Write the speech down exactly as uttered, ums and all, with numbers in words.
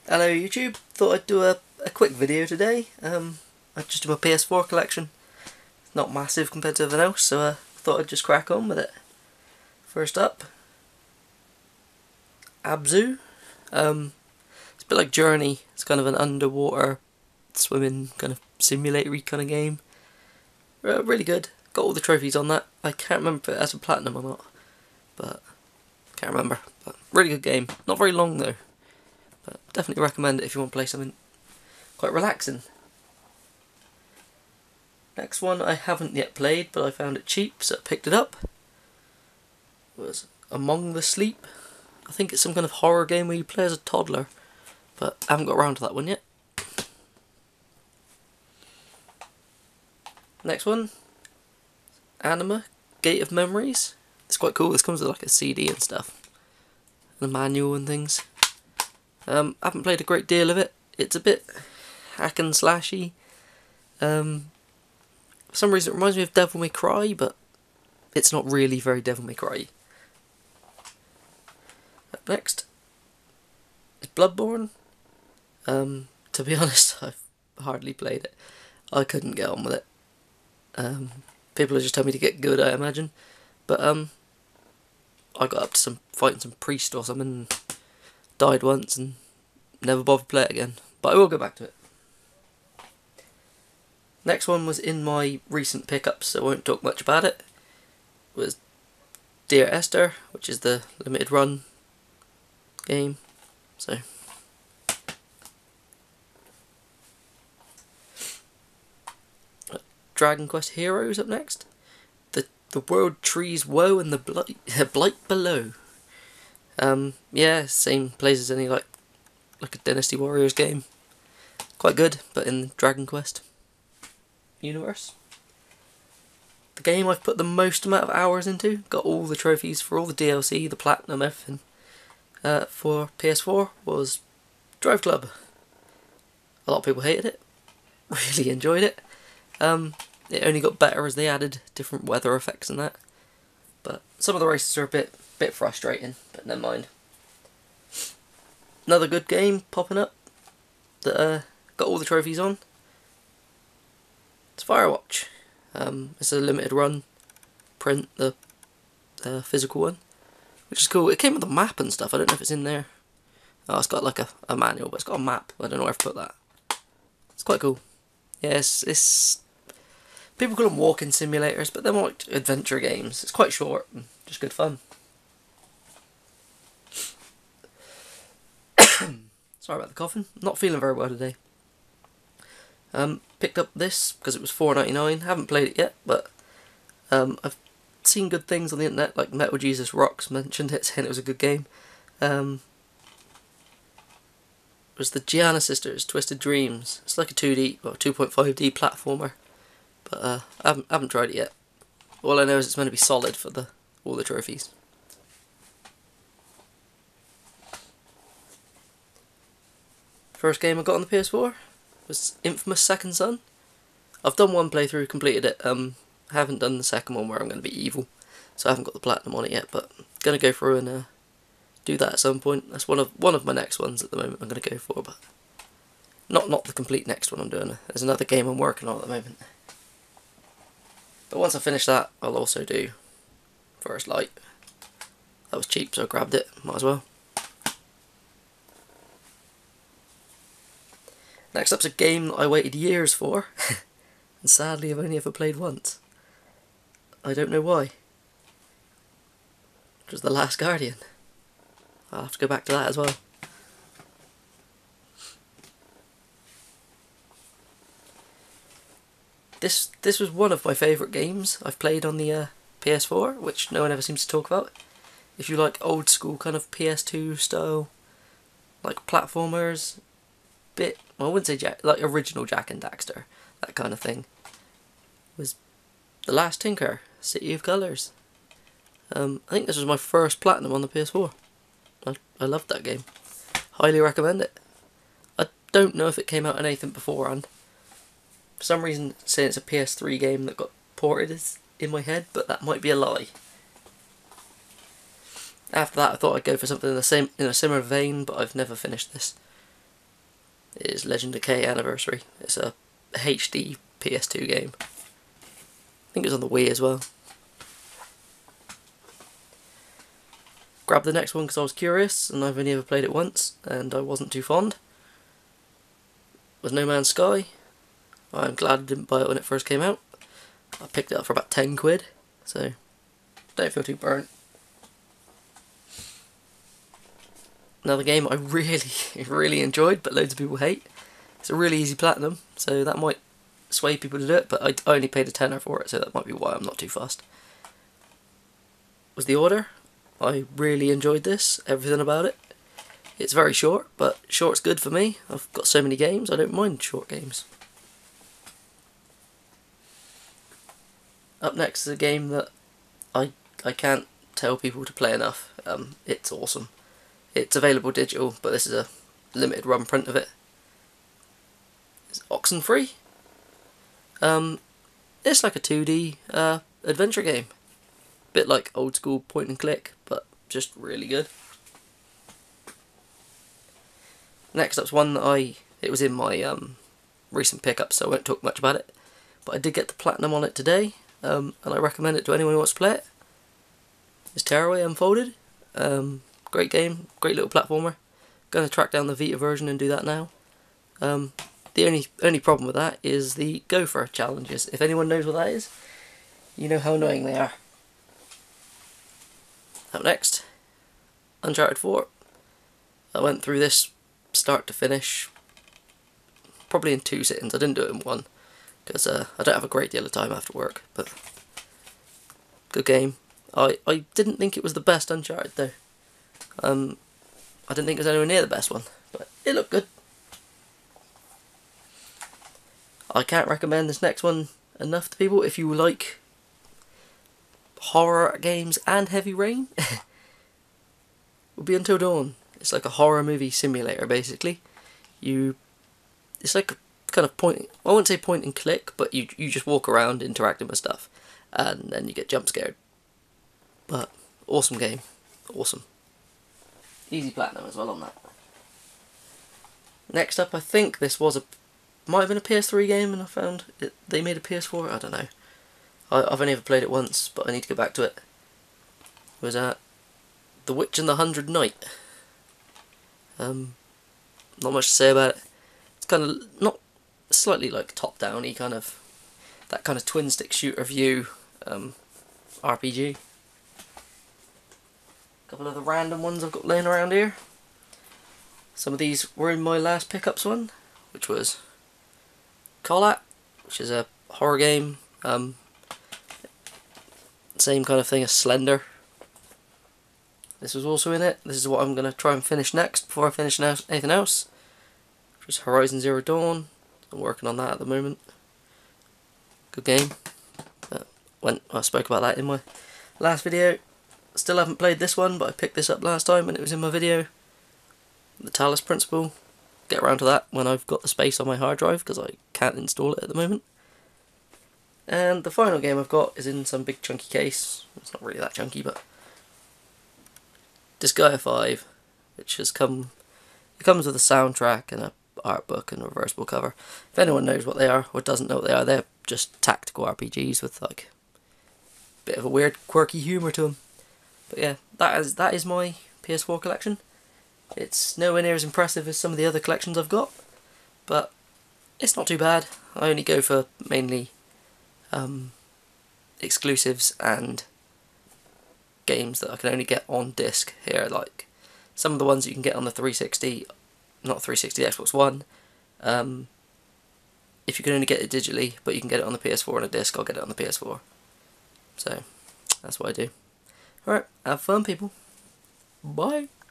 Hello YouTube, thought I'd do a, a quick video today. Um, I just do my P S four collection. It's not massive compared to everything else, so I uh, thought I'd just crack on with it. First up, Abzu. Um, it's a bit like Journey. It's kind of an underwater swimming kind of simulator-y kind of game. Uh, really good. Got all the trophies on that. I can't remember if it has a platinum or not, but can't remember. But really good game. Not very long though. But definitely recommend it if you want to play something quite relaxing. Next one I haven't yet played, but I found it cheap, so I picked it up. It was Among the Sleep. I think it's some kind of horror game where you play as a toddler, but I haven't got around to that one yet. Next one, Anima, Gate of Memories. It's quite cool. This comes with like a C D and stuff, and a manual and things. Um, I haven't played a great deal of it. It's a bit hack and slashy. Um, for some reason it reminds me of Devil May Cry, but it's not really very Devil May Cry. Up next is Bloodborne. Um, to be honest, I've hardly played it. I couldn't get on with it. Um, people have just told me to get good, I imagine. But um, I got up to some fighting some priest or something, and died once and never bothered to play it again. But I will go back to it. Next one was in my recent pickups, so I won't talk much about it. It was Dear Esther, which is the limited run game. So Dragon Quest Heroes up next. The the World Trees Woe and the Blight, Blight Below. Um, yeah, same place as any like like a Dynasty Warriors game. Quite good, but in Dragon Quest universe. The game I've put the most amount of hours into, got all the trophies for all the D L C, the platinum, everything, uh, for P S four was Drive Club. A lot of people hated it, really enjoyed it. Um, it only got better as they added different weather effects and that. But some of the races are a bit bit frustrating, but never mind. Another good game popping up that uh, got all the trophies on. It's Firewatch. Um, it's a limited run print, the uh, physical one, which is cool. It came with a map and stuff. I don't know if it's in there. Oh, it's got like a, a manual, but it's got a map. I don't know where I've put that. It's quite cool. Yeah, it's, it's people call them walking simulators, but they're more like adventure games. It's quite short and just good fun. Sorry about the coughing. Not feeling very well today. Um, picked up this because it was four ninety-nine. Haven't played it yet, but um, I've seen good things on the internet. Like Metal Jesus Rocks mentioned it, saying it was a good game. Um, it was the Gianna Sisters Twisted Dreams. It's like a two D, well, two point five D platformer, but uh, I haven't I haven't tried it yet. All I know is it's meant to be solid for the all the trophies. First game I got on the P S four was Infamous Second Son. I've done one playthrough, completed it. Um, I haven't done the second one where I'm going to be evil, so I haven't got the platinum on it yet. But I'm going to go through and uh, do that at some point. That's one of one of my next ones at the moment. I'm going to go for, but not not the complete next one I'm doing. There's another game I'm working on at the moment. But once I finish that, I'll also do First Light. That was cheap, so I grabbed it. Might as well. Next up's a game that I waited years for, and sadly I've only ever played once. I don't know why. It was The Last Guardian. I'll have to go back to that as well. This this was one of my favourite games I've played on the uh, P S four, which no one ever seems to talk about. If you like old school kind of P S two style, like platformers, bit, well, I wouldn't say Jack, like original Jak and Daxter, that kind of thing, was The Last Tinker, City of Colours. Um, I think this was my first platinum on the P S four. I, I loved that game. Highly recommend it. I don't know if it came out in anything beforehand. For some reason, saying it's a P S three game that got ported is in my head, but that might be a lie. After that, I thought I'd go for something in the same in a similar vein, but I've never finished this. is Legend of K Anniversary. It's a H D P S two game. I think it was on the Wii as well. Grabbed the next one because I was curious, and I've only ever played it once, and I wasn't too fond. It was No Man's Sky. I'm glad I didn't buy it when it first came out. I picked it up for about ten quid, so don't feel too burnt. Another game I really, really enjoyed, but loads of people hate. It's a really easy platinum, so that might sway people to do it, but I only paid a tenner for it, so that might be why I'm not too fussed. Was The Order. I really enjoyed this, everything about it. It's very short, but short's good for me. I've got so many games, I don't mind short games. Up next is a game that I I can't tell people to play enough. Um, it's awesome. It's available digital, but this is a limited run print of it. It's Oxenfree. Um, it's like a two D uh, adventure game. Bit like old school point and click, but just really good. Next up's one that I, it was in my um, recent pickup, so I won't talk much about it. But I did get the platinum on it today, um, and I recommend it to anyone who wants to play it. It's Tearaway Unfolded. Um, great game, great little platformer. Going to track down the Vita version and do that now. Um, the only only problem with that is the gopher challenges. If anyone knows what that is, you know how annoying they are. Up next, Uncharted four. I went through this start to finish, probably in two sittings. I didn't do it in one, because uh, I don't have a great deal of time after work, but good game. I, I didn't think it was the best Uncharted though. Um, I didn't think it was anywhere near the best one, but it looked good. I can't recommend this next one enough to people. If you like horror games and Heavy Rain, will be Until Dawn. It's like a horror movie simulator basically. You, it's like a kind of point, I wouldn't say point and click, but you you just walk around interacting with stuff, and then you get jump scared. But awesome game, awesome. Easy platinum as well on that. Next up, I think this was a, might have been a P S three game, and I found it, they made a P S four. I don't know. I, I've only ever played it once, but I need to go back to it. It was at The Witch and the Hundred Knight. Um, not much to say about it. It's kind of not slightly like top-downy, kind of that kind of twin stick shooter view um, R P G. A couple of the random ones I've got laying around here. Some of these were in my last pickups one, which was Collat, which is a horror game. Um, same kind of thing as Slender. This was also in it. This is what I'm going to try and finish next before I finish anything else. Which is Horizon Zero Dawn. I'm working on that at the moment. Good game. Uh, when I spoke about that in my last video. Still haven't played this one, but I picked this up last time and it was in my video. The Talos Principle. Get around to that when I've got the space on my hard drive, because I can't install it at the moment. And the final game I've got is in some big chunky case. It's not really that chunky, but Disgaea five, which has come, it comes with a soundtrack and a art book and a reversible cover. If anyone knows what they are or doesn't know what they are, they're just tactical R P Gs with like a bit of a weird quirky humour to them. But yeah, that is that is my P S four collection. It's nowhere near as impressive as some of the other collections I've got, but it's not too bad. I only go for mainly um, exclusives and games that I can only get on disc here, like some of the ones you can get on the three sixty, not three sixty, Xbox One. Um, if you can only get it digitally, but you can get it on the P S four on a disc, I'll get it on the P S four. So, that's what I do. Alright, have fun people. Bye.